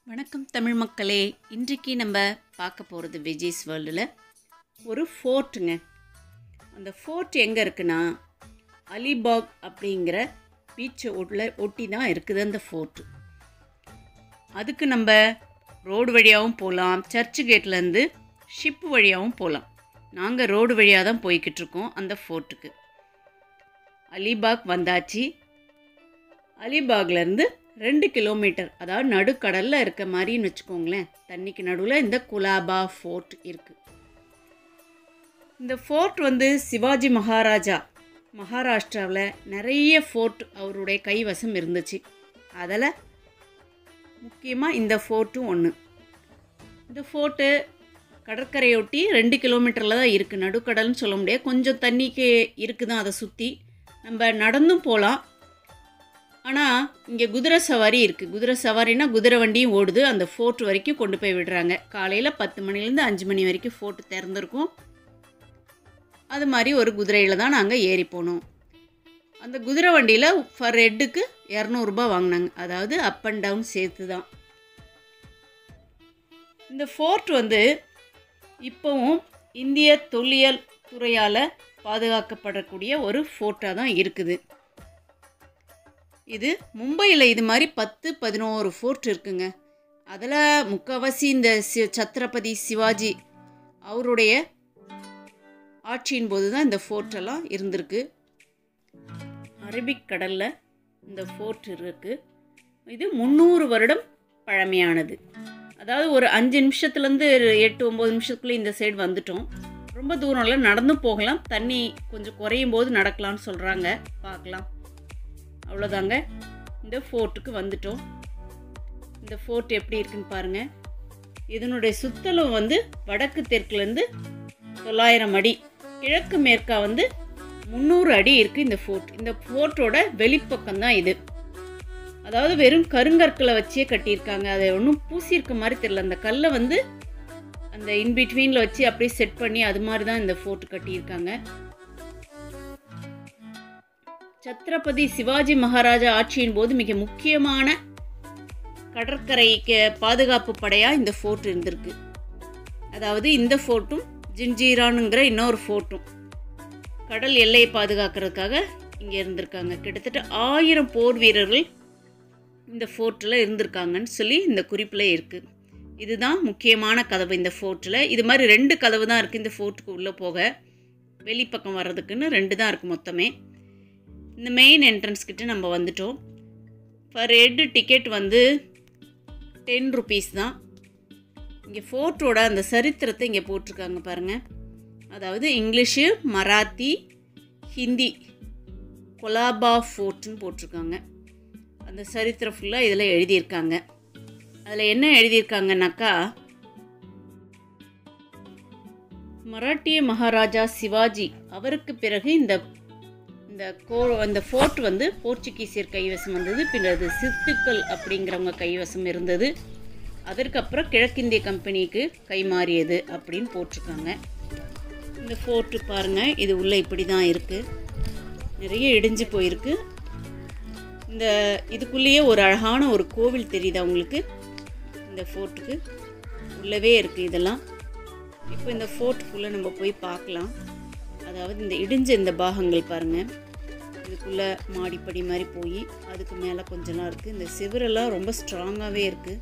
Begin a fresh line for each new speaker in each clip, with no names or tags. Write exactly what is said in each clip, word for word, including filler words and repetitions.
வணக்கம் தமிழ் மக்களே. இன்றைக்கு நம்ம பார்க்க போகிறது விஜய்ஸ் வேர்ல்டில் ஒரு ஃபோர்ட்டுங்க. அந்த ஃபோர்ட் எங்கே இருக்குன்னா அலிபாக் அப்படிங்கிற பீச்சை ஒட்டில் ஒட்டி தான் இருக்குது அந்த ஃபோர்ட்டு. அதுக்கு நம்ம ரோடு வழியாகவும் போகலாம், சர்ச்சு கேட்லேருந்து ஷிப் வழியாகவும் போகலாம். நாங்கள் ரோடு வழியாக தான் போய்கிட்டு இருக்கோம் அந்த ஃபோர்ட்டுக்கு. அலிபாக் வந்தாச்சு. அலிபாக்லேருந்து ரெண்டு கிலோமீட்டர், அதாவது நடுக்கடலில் இருக்க மாதிரின்னு வச்சுக்கோங்களேன். தண்ணிக்கு நடுவில் இந்த குலாபா ஃபோர்ட் இருக்குது. இந்த ஃபோர்ட் வந்து சிவாஜி மகாராஜா மகாராஷ்டிராவில் நிறைய ஃபோர்ட் அவருடைய கைவசம் இருந்துச்சு. அதில் முக்கியமாக இந்த ஃபோர்ட்டும் ஒன்று. இந்த ஃபோர்ட்டு கடற்கரையொட்டி ரெண்டு கிலோமீட்டரில் தான் இருக்குது. நடுக்கடல்னு சொல்ல முடியாது, கொஞ்சம் தண்ணிக்கு இருக்குது தான். அதை சுற்றி நம்ம நடந்தும் போகலாம். ஆனால் இங்கே குதிரை சவாரி இருக்குது. குதிரை சவாரினா குதிரை வண்டியும் ஓடுது. அந்த ஃபோர்ட் வரைக்கும் கொண்டு போய் விடுறாங்க. காலையில் பத்து மணிலேருந்து அஞ்சு மணி வரைக்கும் ஃபோர்ட்டு திறந்துருக்கும். அது மாதிரி ஒரு குதிரையில் தான் நாங்கள் ஏறி போனோம். அந்த குதிரை வண்டியில் ஃபர் ஹெட்டுக்கு இரநூறுபா வாங்கினாங்க, அதாவது அப் அண்ட் டவுன் சேர்த்து தான். இந்த ஃபோர்ட் வந்து இப்போவும் இந்திய தொல்லியல் துறையால் பாதுகாக்கப்படக்கூடிய ஒரு ஃபோர்ட்டாக தான் இருக்குது. இது மும்பையில் இது மாதிரி பத்து பதினோரு ஃபோர்ட் இருக்குங்க. அதில் முக்கால்வாசி இந்த சி சத்ரபதி சிவாஜி அவருடைய ஆட்சியின் போது தான் இந்த ஃபோர்ட்டெல்லாம் இருந்திருக்கு. அரபிக் கடலில் இந்த ஃபோர்ட் இருக்குது. இது முந்நூறு வருடம் பழமையானது. அதாவது ஒரு அஞ்சு நிமிஷத்துலேருந்து எட்டு ஒம்பது நிமிஷத்துக்குள்ளே இந்த சைடு வந்துட்டோம். ரொம்ப தூரம்ல நடந்து போகலாம். தண்ணி கொஞ்சம் குறையும் போது நடக்கலாம்னு சொல்கிறாங்க, பார்க்கலாம். அவ்வளோதாங்க, இந்த ஃபோர்ட்டுக்கு வந்துட்டோம். இந்த ஃபோர்ட் எப்படி இருக்குன்னு பாருங்கள். இதனுடைய சுத்தலும் வந்து வடக்கு தெற்குலேருந்து தொள்ளாயிரம் அடி, கிழக்கு மேற்கா வந்து முந்நூறு அடி இருக்குது இந்த ஃபோர்ட். இந்த ஃபோர்ட்டோட வெளிப்பக்கம் தான் இது. அதாவது வெறும் கருங்கற்களை வச்சே கட்டியிருக்காங்க. அதை ஒன்றும் பூசியிருக்க மாதிரி தெரியல. அந்த கல்லை வந்து அந்த இன்பிட்வீனில் வச்சு அப்படியே செட் பண்ணி அது மாதிரி தான் இந்த ஃபோர்ட் கட்டியிருக்காங்க. சத்ரபதி சிவாஜி மகாராஜா ஆட்சியின் போது மிக முக்கியமான கடற்கரைக்கு பாதுகாப்பு படையாக இந்த ஃபோர்ட் இருந்திருக்கு. அதாவது இந்த ஃபோர்ட்டும் ஜின்ஜீரானுங்கிற இன்னொரு ஃபோர்ட்டும் கடல் எல்லையை பாதுகாக்கிறதுக்காக இங்கே இருந்திருக்காங்க. கிட்டத்தட்ட ஆயிரம் போர் வீரர்கள் இந்த ஃபோர்ட்டில் இருந்திருக்காங்கன்னு சொல்லி இந்த குறிப்பில் இருக்குது. இதுதான் முக்கியமான கதவு இந்த ஃபோர்ட்டில். இது மாதிரி ரெண்டு கதவு தான் இருக்குது இந்த ஃபோர்ட்டுக்கு உள்ளே போக. வெளிப்பக்கம் வர்றதுக்குன்னு ரெண்டு தான் இருக்குது மொத்தமே. இந்த மெயின் என்ட்ரன்ஸ் கிட்ட நம்ம வந்துட்டோம். பர் ஹெட் டிக்கெட் வந்து டென் ருபீஸ் தான். இங்கே ஃபோர்ட்டோட அந்த சரித்திரத்தை இங்கே போட்டிருக்காங்க பாருங்கள். அதாவது இங்கிலீஷு, மராத்தி, ஹிந்தி, கொலாபா ஃபோர்ட்னு போட்டிருக்காங்க. அந்த சரித்திரம் ஃபுல்லாக இதில் எழுதியிருக்காங்க. அதில் என்ன எழுதியிருக்காங்கனாக்கா, மராட்டிய மகாராஜா சிவாஜி அவருக்கு பிறகு இந்த இந்த கோ அந்த ஃபோர்ட் வந்து போர்ச்சுகீசியர் கைவசம் வந்தது. பின்னர் சித்துக்கள் அப்படிங்கிறவங்க கைவசம் இருந்தது. அதற்கப்புறம் கிழக்கிந்திய கம்பெனிக்கு கைமாறியது அப்படின்னு போட்டிருக்காங்க. இந்த ஃபோர்ட்டு பாருங்கள், இது உள்ளே இப்படி தான் இருக்குது. நிறைய இடிஞ்சு போயிருக்கு. இந்த இதுக்குள்ளேயே ஒரு அழகான ஒரு கோவில் தெரியுது அவங்களுக்கு. இந்த ஃபோர்ட்டுக்கு உள்ளவே இருக்குது இதெல்லாம். இப்போ இந்த ஃபோர்ட்டுக்குள்ளே நம்ம போய் பார்க்கலாம். அதாவது இந்த இடிஞ்ச இந்த பாகங்கள் பாருங்கள். இதுக்குள்ளே மாடிப்படி மாதிரி போய் அதுக்கு மேலே கொஞ்சம்லாம் இருக்குது. இந்த சிவரெல்லாம் ரொம்ப ஸ்ட்ராங்காகவே இருக்குது.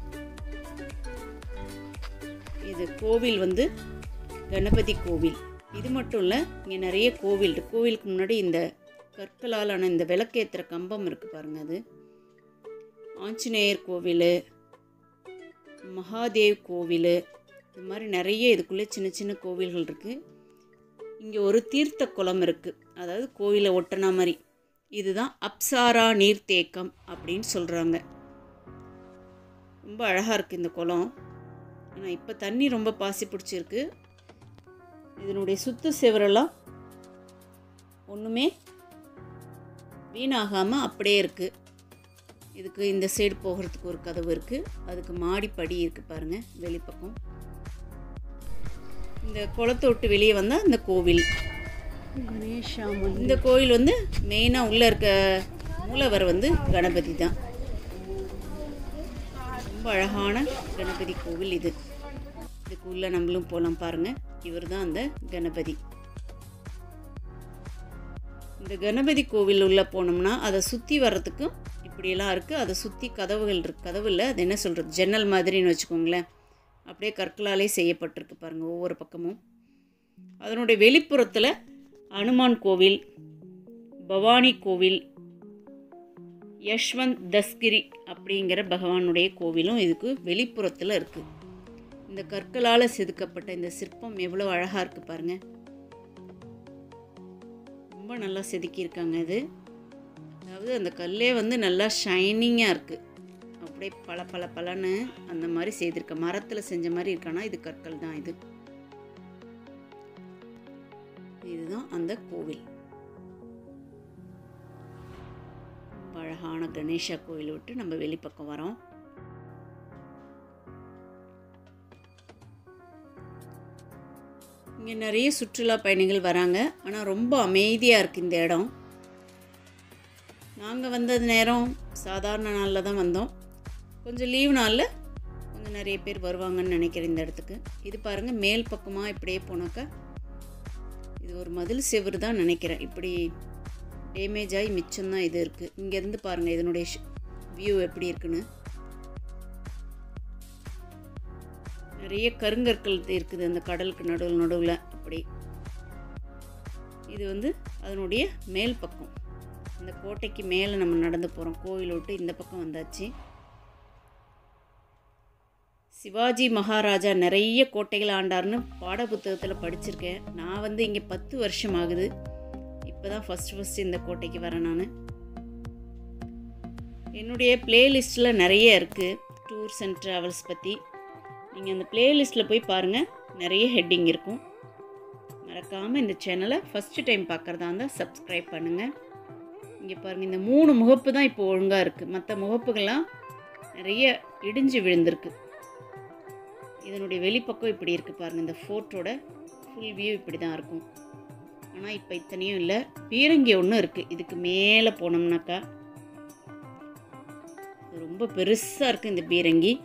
இது கோவில் வந்து கணபதி கோவில். இது மட்டும் இல்லை, இங்கே நிறைய கோவில் இருக்குது. கோவிலுக்கு முன்னாடி இந்த கற்களாலான இந்த விளக்கேற்றுற கம்பம் இருக்குது பாருங்கள். அது ஆஞ்சநேயர் கோவில், மகாதேவ் கோவில், இது மாதிரி நிறைய இதுக்குள்ளே சின்ன சின்ன கோவில்கள் இருக்குது. இங்கே ஒரு தீர்த்த குளம் இருக்குது, அதாவது கோவிலை ஒட்டின மாதிரி. இதுதான் அப்சாரா நீர்த்தேக்கம் அப்படின்னு சொல்கிறாங்க. ரொம்ப அழகாக இருக்குது இந்த குளம். ஆனால் இப்போ தண்ணி ரொம்ப பாசி பிடிச்சிருக்கு. இதனுடைய சுற்று செவரெல்லாம் ஒன்றுமே வீணாகாமல் அப்படியே இருக்குது. இதுக்கு இந்த சைடு போகிறதுக்கு ஒரு கதவு இருக்குது. அதுக்கு மாடிப்படி இருக்குது பாருங்கள் வெளிப்பக்கம். இந்த குளத்தை விட்டு வெளியே வந்தால் இந்த கோவில் கணேஷா. இந்த கோவில் வந்து மெயினாக உள்ளே இருக்க மூலவர் வந்து கணபதி தான். ரொம்ப அழகான கணபதி கோவில் இது. இதுக்குள்ளே நம்மளும் போகலாம் பாருங்கள். இவர் தான் அந்த கணபதி. இந்த கணபதி கோவில் உள்ளே போனோம்னா அதை சுற்றி வர்றதுக்கும் இப்படியெல்லாம் இருக்குது. அதை சுற்றி கதவுகள் இருக்குது. கதவில் அது என்ன சொல்கிறது, ஜன்னல் மாதிரின்னு வச்சுக்கோங்களேன். அப்படியே கற்களாலே செய்யப்பட்டிருக்கு பாருங்கள் ஒவ்வொரு பக்கமும். அதனுடைய வெளிப்புறத்தில் அனுமான் கோவில், பவானி கோவில், யஷ்வந்த் தஸ்கிரி அப்படிங்கிற பகவானுடைய கோவிலும் இதுக்கு வெளிப்புறத்தில் இருக்குது. இந்த கற்களால் செதுக்கப்பட்ட இந்த சிற்பம் எவ்வளோ அழகாக இருக்குது பாருங்கள். ரொம்ப நல்லா செதுக்கியிருக்காங்க இது. அதாவது அந்த கல்லே வந்து நல்லா ஷைனிங்காக இருக்குது. அப்படியே பல பல பலன்னு அந்த மாதிரி செய்திருக்க, மரத்தில் செஞ்ச மாதிரி இருக்கானா இது கற்கள் தான். இது இதுதான் அந்த கோவில். அழகான கணேசா கோவில் விட்டு நம்ம வெளிப்பக்கம் வரோம். இங்கே நிறைய சுற்றுலா பயணிகள் வராங்க. ஆனால் ரொம்ப அமைதியாக இருக்குது இந்த இடம். நாங்கள் வந்தது நேரம் சாதாரண நாளில் தான் வந்தோம். கொஞ்சம் லீவ் நாளில் கொஞ்சம் நிறைய பேர் வருவாங்கன்னு நினைக்கிறேன் இந்த இடத்துக்கு. இது பாருங்கள், மேல் பக்கமாக இப்படியே போனாக்கா இது ஒரு மதில் செவுறு தான் நினைக்கிறேன். இப்படி டேமேஜ் ஆகி மிச்சம்தான் இது இருக்குது. இங்கேருந்து பாருங்கள் இதனுடைய வியூ எப்படி இருக்குன்னு. நிறைய கருங்கற்கள் இருக்குது அந்த கடலுக்கு நடுவில் நடுவில். அப்படி இது வந்து அதனுடைய மேல் பக்கம். இந்த கோட்டைக்கு மேலே நம்ம நடந்து போகிறோம். கோவில் விட்டு இந்த பக்கம் வந்தாச்சு. சிவாஜி மகாராஜா நிறைய கோட்டைகள் ஆண்டார்னு பாட புத்தகத்தில் படிச்சிருக்கேன். நான் வந்து இங்கே பத்து வருஷம் ஆகுது. இப்போ தான் ஃபஸ்ட்டு ஃபஸ்ட்டு இந்த கோட்டைக்கு வரேன் நான். என்னுடைய ப்ளேலிஸ்ட்டில் நிறைய இருக்குது டூர்ஸ் அண்ட் ட்ராவல்ஸ் பற்றி. நீங்கள் அந்த ப்ளேலிஸ்ட்டில் போய் பாருங்கள், நிறைய ஹெட்டிங் இருக்கும். மறக்காமல் இந்த சேனலை ஃபஸ்ட்டு டைம் பார்க்குறதா இருந்தால் சப்ஸ்கிரைப் பண்ணுங்கள். இங்கே பாருங்கள், இந்த மூணு முகப்பு தான் இப்போ ஒழுங்காக இருக்குது. மற்ற முகப்புகள்லாம் நிறைய இடிஞ்சு விழுந்திருக்கு. இதனுடைய வெளிப்பக்கம் இப்படி இருக்குது பாருங்கள். இந்த ஃபோர்ட்டோட ஃபுல் வியூ இப்படி தான் இருக்கும். ஆனால் இப்போ இத்தனையும் இல்லை. பீரங்கி ஒன்று இருக்குது இதுக்கு மேலே போனோம்னாக்கா. ரொம்ப பெருசாக இருக்குது இந்த பீரங்கி.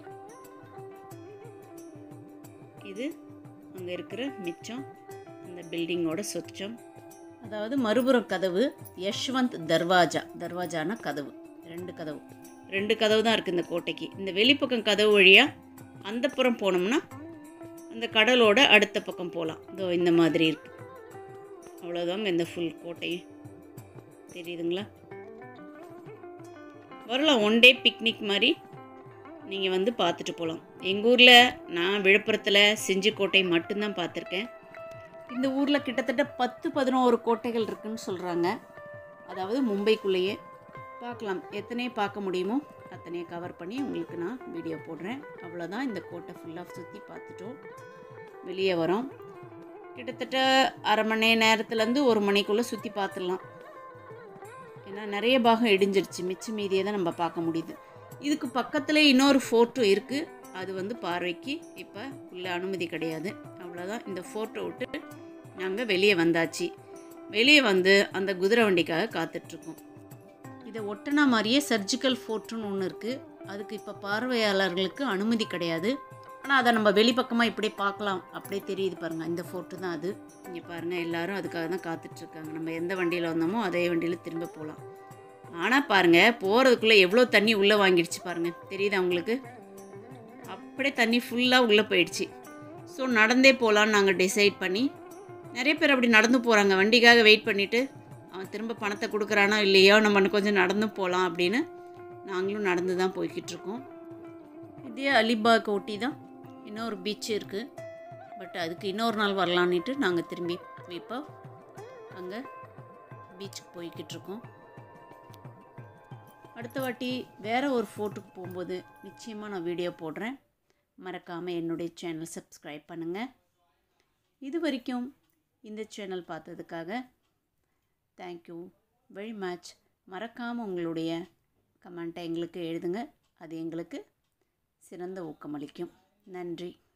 இது அங்கே இருக்கிற மிச்சம் அந்த பில்டிங்கோட சொச்சம். அதாவது மறுபுறம் கதவு யஷ்வந்த் தர்வாஜா. தர்வாஜானா கதவு. ரெண்டு கதவு ரெண்டு கதவு தான் இருக்குது இந்த கோட்டைக்கு. இந்த வெளிப்பக்கம் கதவு வழியாக அந்த புறம் போனோம்னா அந்த கடலோட அடுத்த பக்கம் போகலாம். இதோ இந்த மாதிரி இருக்குது. அவ்வளோதாங்க இந்த ஃபுல் கோட்டை. தெரியுதுங்களா? வரலாம் ஒன் டே பிக்னிக் மாதிரி நீங்கள் வந்து பார்த்துட்டு போகலாம். எங்கள் ஊரில் நான் விழுப்புரத்தில் செஞ்சிக்கோட்டை மட்டும்தான் பார்த்துருக்கேன். இந்த ஊரில் கிட்டத்தட்ட பத்து பதினோரு கோட்டைகள் இருக்குதுன்னு சொல்கிறாங்க. அதாவது மும்பைக்குள்ளேயே. பார்க்கலாம், எத்தனையோ பார்க்க முடியுமோ அத்தனையை கவர் பண்ணி உங்களுக்கு நான் வீடியோ போடுறேன். அவ்வளோதான். இந்த கோட்டை ஃபுல்லாக சுற்றி பார்த்துட்டோம். வெளியே வரோம். கிட்டத்தட்ட அரை மணி நேரத்துலேருந்து ஒரு மணிக்குள்ளே சுற்றி பார்த்துடலாம். ஏன்னா நிறைய பாகம் இடிஞ்சிருச்சு. மிச்ச மீதியை தான் நம்ம பார்க்க முடியுது. இதுக்கு பக்கத்தில் இன்னொரு ஃபோர்ட்டும் இருக்குது. அது வந்து பார்வைக்கு இப்போ உள்ள அனுமதி கிடையாது. அவ்வளோதான். இந்த ஃபோர்ட்டை விட்டு நாங்கள் வெளியே வந்தாச்சு. வெளியே வந்து அந்த குதிரை வண்டிக்காக காத்துட்ருக்கோம். இதை ஒட்டினா மாதிரியே சர்ஜிக்கல் ஃபோர்ட்டுன்னு ஒன்று இருக்குது. அதுக்கு இப்போ பார்வையாளர்களுக்கு அனுமதி கிடையாது. ஆனால் அதை நம்ம வெளிப்பக்கமாக இப்படி பார்க்கலாம். அப்படியே தெரியுது பாருங்கள். இந்த ஃபோர்ட்டு தான் அது. இங்கே பாருங்கள், எல்லோரும் அதுக்காக தான் காத்துட்ருக்காங்க. நம்ம எந்த வண்டியில் வந்தோமோ அதே வண்டியில் திரும்ப போகலாம். ஆனால் பாருங்கள், போகிறதுக்குள்ளே எவ்வளோ தண்ணி உள்ளே வாங்கிடுச்சு பாருங்கள். தெரியுதா உங்களுக்கு? அப்படியே தண்ணி ஃபுல்லாக உள்ளே போயிடுச்சு. ஸோ நடந்தே போகலான்னு நாங்கள் டிசைட் பண்ணி, நிறைய பேர் அப்படி நடந்து போகிறாங்க. வண்டிக்காக வெயிட் பண்ணிவிட்டு அவன் திரும்ப பணத்தை கொடுக்குறானோ இல்லையோ, நம்ம கொஞ்சம் நடந்து போகலாம் அப்படின்னு நாங்களும் நடந்து தான் போய்கிட்டு இருக்கோம். இதே அலிபாக் ஒட்டி தான் இன்னொரு பீச் இருக்குது. பட் அதுக்கு இன்னொரு நாள் வரலான்னுட்டு நாங்கள் திரும்பி இப்போ அங்கே பீச்சுக்கு போய்கிட்டு இருக்கோம். அடுத்த வாட்டி வேறு ஒரு ஃபோர்ட்டுக்கு போகும்போது நிச்சயமாக நான் வீடியோ போடுறேன். மறக்காமல் என்னுடைய சேனல் சப்ஸ்கிரைப் பண்ணுங்கள். இது வரைக்கும் இந்த சேனல் பார்த்ததுக்காக தேங்க்யூ வெரி மச். மறக்காமல் உங்களுடைய கமெண்ட்டை எங்களுக்கு எழுதுங்க. அது எங்களுக்கு சிறந்த ஊக்கமளிக்கும். நன்றி.